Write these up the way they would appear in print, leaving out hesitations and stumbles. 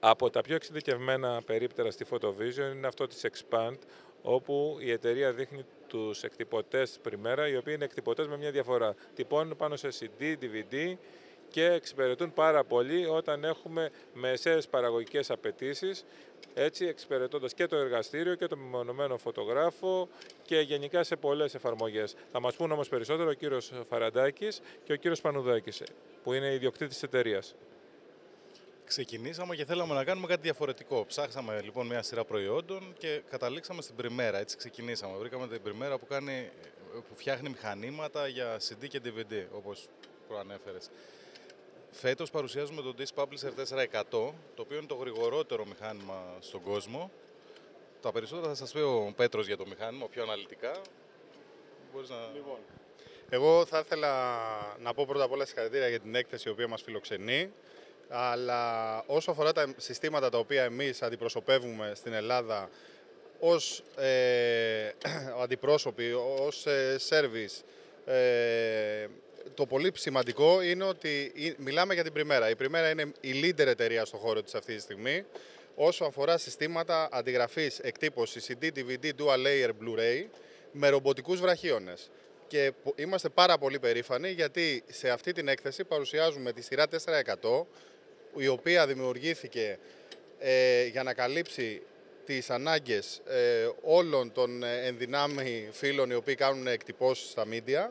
Από τα πιο εξειδικευμένα περίπτερα στη Photovision είναι αυτό της Expand, όπου η εταιρεία δείχνει τους εκτυπωτές Primera, οι οποίοι είναι εκτυπωτές με μια διαφορά. Τυπώνουν πάνω σε CD, DVD και εξυπηρετούν πάρα πολύ όταν έχουμε μεσαίες παραγωγικές απαιτήσεις, έτσι εξυπηρετώντας και το εργαστήριο και το μεμονωμένο φωτογράφο και γενικά σε πολλές εφαρμογές. Θα μας πούν όμως περισσότερο ο κύριος Φαραντάκης και ο κύριος Πανουδάκης, που είναι ιδιοκτήτης της εταιρείας. Ξεκινήσαμε και θέλαμε να κάνουμε κάτι διαφορετικό. Ψάξαμε λοιπόν μια σειρά προϊόντων και καταλήξαμε στην Primera. Έτσι ξεκινήσαμε. Βρήκαμε την Primera που φτιάχνει μηχανήματα για CD και DVD, όπως προανέφερες. Φέτος παρουσιάζουμε το Disk Publisher 400, το οποίο είναι το γρηγορότερο μηχάνημα στον κόσμο. Τα περισσότερα θα σας πει ο Πέτρος για το μηχάνημα, πιο αναλυτικά. Μπορείς να... Λοιπόν, εγώ θα ήθελα να πω πρώτα απ' όλα συγχαρητήρια για την έκθεση η οποία μας φιλοξενεί. Αλλά όσο αφορά τα συστήματα τα οποία εμείς αντιπροσωπεύουμε στην Ελλάδα ως αντιπρόσωποι, ως service, το πολύ σημαντικό είναι ότι μιλάμε για την Primera. Η Primera είναι η leader εταιρεία στον χώρο της αυτή τη στιγμή. Όσο αφορά συστήματα αντιγραφής, εκτύπωσης, CD, DVD, Dual Layer, Blu-ray, με ρομποτικούς βραχίονες. Και είμαστε πάρα πολύ περήφανοι γιατί σε αυτή την έκθεση παρουσιάζουμε τη σειρά 400, η οποία δημιουργήθηκε για να καλύψει τις ανάγκες όλων των ενδυνάμει φίλων οι οποίοι κάνουν εκτυπώσεις στα media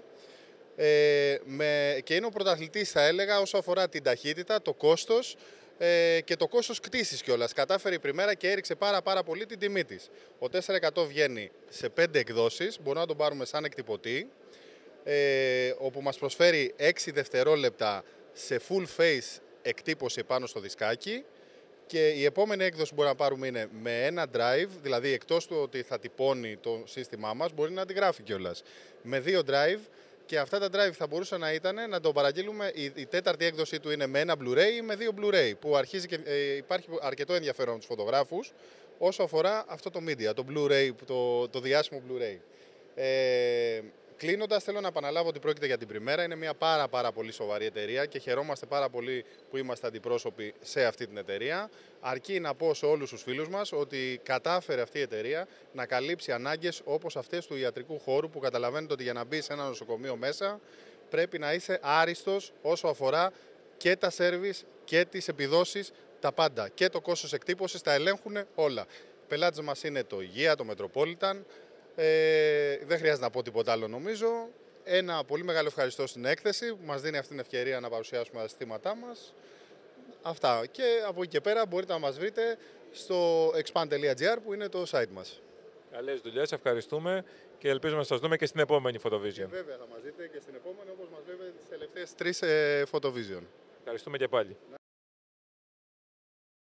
και είναι ο πρωταθλητής, θα έλεγα, όσο αφορά την ταχύτητα, το κόστος και το κόστος κτήσης κιόλας. Κατάφερε η Primera και έριξε πάρα πολύ την τιμή της. Ο 400 βγαίνει σε 5 εκδόσεις, μπορούμε να τον πάρουμε σαν εκτυπωτή, όπου μας προσφέρει 6 δευτερόλεπτα σε full face εκτύπωση πάνω στο δισκάκι και η επόμενη έκδοση που μπορούμε να πάρουμε είναι με ένα drive, δηλαδή εκτός του ότι θα τυπώνει το σύστημά μας, μπορεί να αντιγράφει κιόλας. Με 2 drive και αυτά τα drive θα μπορούσε να ήταν να το παραγγείλουμε, η τέταρτη έκδοση του είναι με ένα Blu-ray ή με 2 Blu-ray, που αρχίζει και υπάρχει αρκετό ενδιαφέρον από τους φωτογράφους όσο αφορά αυτό το media, το Blu-ray, το διάσημο Blu-ray. Κλείνοντας, θέλω να επαναλάβω ότι πρόκειται για την Primera. Είναι μια πάρα πολύ σοβαρή εταιρεία και χαιρόμαστε πάρα πολύ που είμαστε αντιπρόσωποι σε αυτή την εταιρεία. Αρκεί να πω σε όλους τους φίλους μας ότι κατάφερε αυτή η εταιρεία να καλύψει ανάγκες όπως αυτές του ιατρικού χώρου, που καταλαβαίνετε ότι για να μπει σε ένα νοσοκομείο μέσα πρέπει να είσαι άριστος όσο αφορά και τα σέρβις και τις επιδόσεις, τα πάντα. Και το κόστος εκτύπωσης τα ελέγχουν όλα. Πελάτες μας είναι το Υγεία, το Metropolitan. Δεν χρειάζεται να πω τίποτα άλλο νομίζω. Ένα πολύ μεγάλο ευχαριστώ στην έκθεση που μας δίνει αυτή την ευκαιρία να παρουσιάσουμε τα συστήματά μας. Αυτά. Και από εκεί και πέρα μπορείτε να μας βρείτε στο expand.gr που είναι το site μας. Καλές δουλειές, ευχαριστούμε και ελπίζουμε να σας δούμε και στην επόμενη Photovision. Και βέβαια θα μας δείτε και στην επόμενη, όπως μας βλέπετε τις τελευταίες 3 Photovision. Ευχαριστούμε και πάλι.